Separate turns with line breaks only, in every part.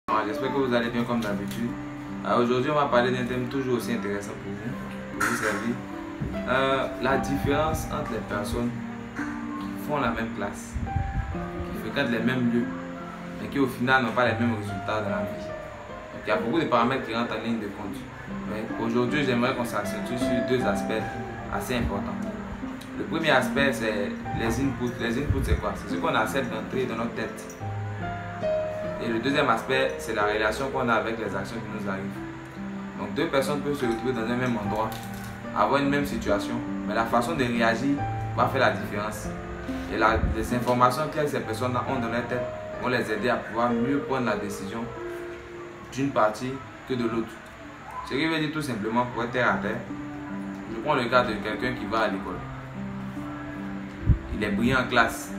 J'espère que vous allez bien comme d'habitude. Aujourd'hui, on va parler d'un thème toujours aussi intéressant pour vous servir. La différence entre les personnes qui font la même classe, qui fréquentent les mêmes lieux, mais qui au final n'ont pas les mêmes résultats dans la vie. Donc, il y a beaucoup de paramètres qui rentrent en ligne de compte. Aujourd'hui, j'aimerais qu'on s'accentue sur deux aspects assez importants. Le premier aspect, c'est les inputs. Les inputs, c'est quoi? C'est ce qu'on accepte d'entrer dans notre tête. Et le deuxième aspect, c'est la relation qu'on a avec les actions qui nous arrivent. Donc deux personnes peuvent se retrouver dans un même endroit, avoir une même situation, mais la façon de réagir va faire la différence. Et les informations que ces personnes ont dans leur tête vont les aider à pouvoir mieux prendre la décision d'une partie que de l'autre. Ce qui veut dire tout simplement, pour être terre à terre, je prends le cas de quelqu'un qui va à l'école. Il est brillant en classe.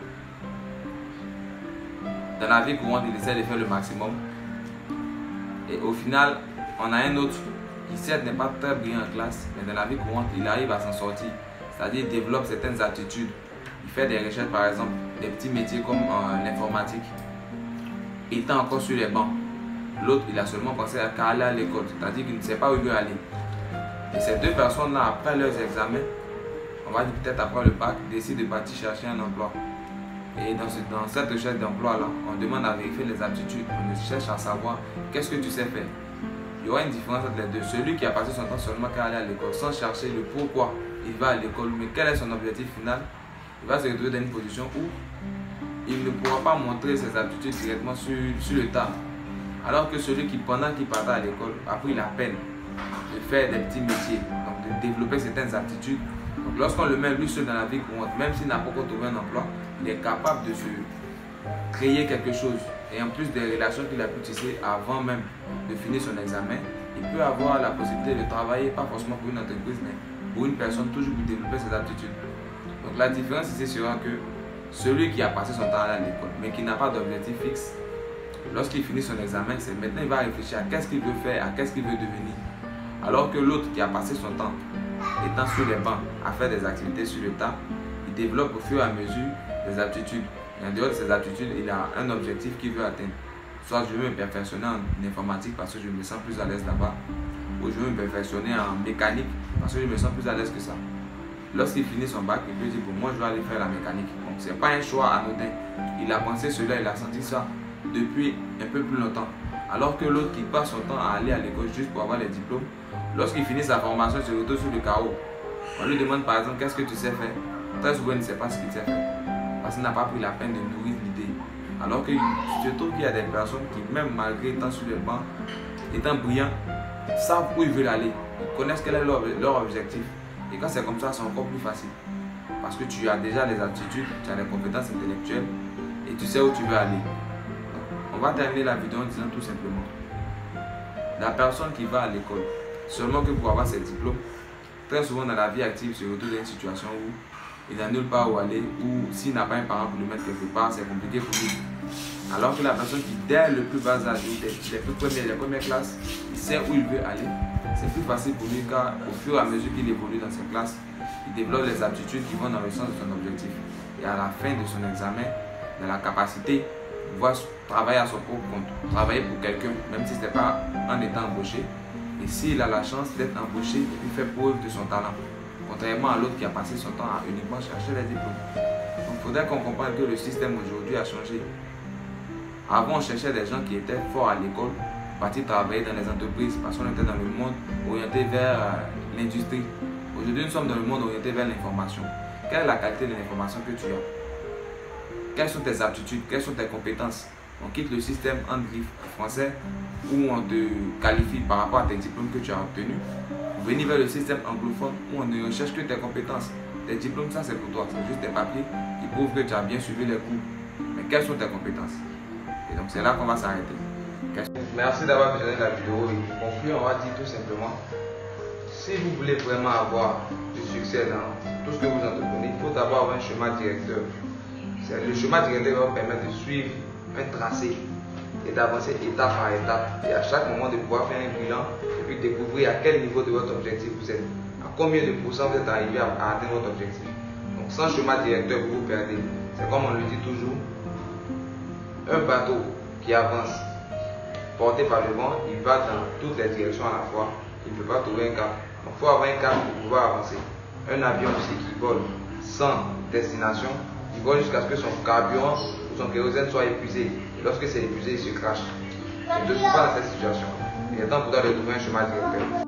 Dans la vie courante, il essaie de faire le maximum. Et au final, on a un autre qui certes n'est pas très brillant en classe, mais dans la vie courante, il arrive à s'en sortir. C'est-à-dire, il développe certaines aptitudes. Il fait des recherches, par exemple, des petits métiers comme l'informatique. Il est encore sur les bancs. L'autre, il a seulement pensé à aller à l'école, c'est-à-dire qu'il ne sait pas où il veut aller. Et ces deux personnes-là, après leurs examens, on va dire peut-être après le bac, décident de partir chercher un emploi. Et dans cette recherche d'emploi-là, on demande à vérifier les aptitudes, on cherche à savoir qu'est-ce que tu sais faire. Il y aura une différence entre les deux. Celui qui a passé son temps seulement qu'à aller à l'école, sans chercher le pourquoi il va à l'école, mais quel est son objectif final, il va se retrouver dans une position où il ne pourra pas montrer ses aptitudes directement sur le tas. Alors que celui qui, pendant qu'il partait à l'école, a pris la peine de faire des petits métiers, donc de développer certaines aptitudes. Donc lorsqu'on le met lui seul dans la vie courante, même s'il n'a pas encore trouvé un emploi, il est capable de se créer quelque chose. Et en plus des relations qu'il a pu tisser avant même de finir son examen, il peut avoir la possibilité de travailler, pas forcément pour une entreprise, mais pour une personne, toujours pour développer ses aptitudes. Donc la différence ici sera que celui qui a passé son temps à l'école, mais qui n'a pas d'objectif fixe, lorsqu'il finit son examen, c'est maintenant il va réfléchir à qu'est-ce qu'il veut faire, à qu'est-ce qu'il veut devenir. Alors que l'autre qui a passé son temps étant sur les bancs à faire des activités sur le tas, il développe au fur et à mesure des aptitudes. Et en dehors de ces aptitudes, il a un objectif qu'il veut atteindre. Soit je veux me perfectionner en informatique parce que je me sens plus à l'aise là-bas, ou je veux me perfectionner en mécanique parce que je me sens plus à l'aise que ça. Lorsqu'il finit son bac, il peut dire pour moi je vais aller faire la mécanique. Donc ce n'est pas un choix anodin. Il a pensé cela, il a senti ça depuis un peu plus longtemps. Alors que l'autre qui passe son temps à aller à l'école juste pour avoir les diplômes, lorsqu'il finit sa formation, il se retrouve sur le carreau. On lui demande par exemple qu'est-ce que tu sais faire. Très souvent il ne sait pas ce qu'il sait faire parce qu'il n'a pas pris la peine de nourrir l'idée. Alors que je trouve qu'il y a des personnes qui, même malgré étant sur le banc, étant brillants, savent où ils veulent aller. Ils connaissent quel est leur objectif. Et quand c'est comme ça, c'est encore plus facile. Parce que tu as déjà les aptitudes, tu as les compétences intellectuelles et tu sais où tu veux aller. On va terminer la vidéo en disant tout simplement, la personne qui va à l'école seulement que pour avoir ses diplômes, très souvent dans la vie active, se retrouve dans une situation où il n'a nulle part où aller, ou s'il n'a pas un parent pour le mettre quelque part, c'est compliqué pour lui. Alors que la personne qui, dès le plus bas âge, les premières classes, il sait où il veut aller, c'est plus facile pour lui car au fur et à mesure qu'il évolue dans ses classes, il développe les aptitudes qui vont dans le sens de son objectif. Et à la fin de son examen, il a la capacité de pouvoir travailler à son propre compte, travailler pour quelqu'un, même si ce n'est pas en étant embauché. Et s'il a la chance d'être embauché, il fait preuve de son talent. Contrairement à l'autre qui a passé son temps à uniquement chercher les diplômes. Donc il faudrait qu'on comprenne que le système aujourd'hui a changé. Avant, on cherchait des gens qui étaient forts à l'école, partir travailler dans les entreprises parce qu'on était dans le monde orienté vers l'industrie. Aujourd'hui, nous sommes dans le monde orienté vers l'information. Quelle est la qualité de l'information que tu as? Quelles sont tes aptitudes? Quelles sont tes compétences? On quitte le système anglophone français où on te qualifie par rapport à tes diplômes que tu as obtenus. Venir vers le système anglophone où on ne recherche que tes compétences. Tes diplômes, ça c'est pour toi. C'est juste des papiers qui prouvent que tu as bien suivi les cours. Mais quelles sont tes compétences? Et donc c'est là qu'on va s'arrêter. Merci d'avoir visionné la vidéo. Et pour conclure, on va dire tout simplement, si vous voulez vraiment avoir du succès dans tout ce que vous entreprenez, il faut d'abord avoir un schéma directeur. Le schéma directeur va vous permettre de suivre un tracé et d'avancer étape par étape. Et à chaque moment de pouvoir faire un bilan et puis découvrir à quel niveau de votre objectif vous êtes. À combien de pourcents vous êtes arrivé à atteindre votre objectif. Donc sans schéma directeur, vous vous perdez. C'est comme on le dit toujours, un bateau qui avance porté par le vent, il va dans toutes les directions à la fois. Il ne peut pas trouver un cap. Donc il faut avoir un cap pour pouvoir avancer. Un avion aussi qui vole sans destination, il vole jusqu'à ce que son carburant ou son kérosène soit épuisé. Et lorsque c'est épuisé, il se crache. Je ne suis pas dans cette situation. Il est temps pour toi de trouver un chemin directeur.